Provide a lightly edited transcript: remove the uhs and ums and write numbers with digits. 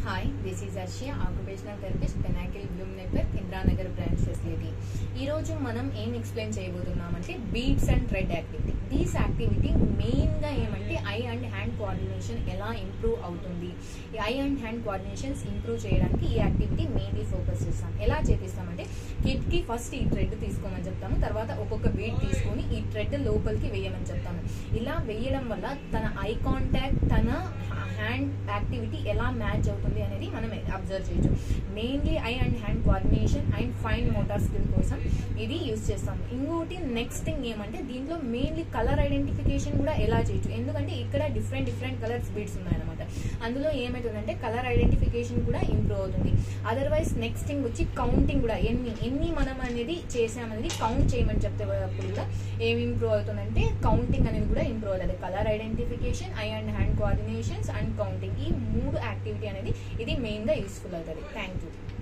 Hi, this is Arshia, occupational therapist, Pinnacle Bloom Network, Indranagar branch facility. ఈ రోజు మనం ఏం ఎక్స్ప్లెయిన్ చేయబోతున్నామంటే beads and thread activity. These activity main గా ఏమంటే ఐ అండ్ హ్యాండ్ కోఆర్డినేషన్ ఎలా ఇంప్రూవ్ అవుతుంది. ఈ eye and hand coordinations improve చేయడానికి ఈ యాక్టివిటీ మెయిన్లీ ఫోకస్ చేస్తాం. ఎలా చేపిస్తామంటే కిడ్ కి ఫస్ట్ ఈ థ్రెడ్ తీసుకోమని చెప్తాము, తర్వాత ఒక్కొక్క బీడ్ తీసుకొని ఈ థ్రెడ్ లోపలికి వేయమని చెప్తాము. ఇలా వేయడం వల్ల తన ఐ కాంటాక్ట్, తన హ్యాండ్ యాక్టివిటీ ఎలా మ్యాచ్ అవుతుంది అనేది మనం అబ్జర్వ్ చేయొచ్చు. Mainly eye and hand coordination and fine motor skill కోసం ఇది యూజ్ చేస్తాం. ఇంకోటి నెక్స్ట్ థింగ్ ఏమంటే దీంట్లో మెయిన్లీ కలర్ ఐడెంటిఫికేషన్ కూడా ఎలా చేయొచ్చు, ఎందుకంటే ఇక్కడ డిఫరెంట్ కలర్స్ బీడ్స్ ఉన్నాయన్నమాట. అందులో ఏమవుతుందంటే కలర్ ఐడెంటిఫికేషన్ కూడా ఇంప్రూవ్ అవుతుంది. అదర్వైజ్ నెక్స్ట్ థింగ్ వచ్చి కౌంటింగ్ కూడా ఎన్ని మనం అనేది చేసామనేది కౌంట్ చేయమని చెప్తే కూడా ఏమి ఇంప్రూవ్ అవుతుందంటే కౌంటింగ్ అనేది కూడా ఇంప్రూవ్ అవుతుంది. Colour identification, eye and hand coordinations and counting, ఈ 3 యాక్టివిటీ అనేది ఇది మెయిన్ గా యూస్ఫుల్ అవుతుంది. Thank you.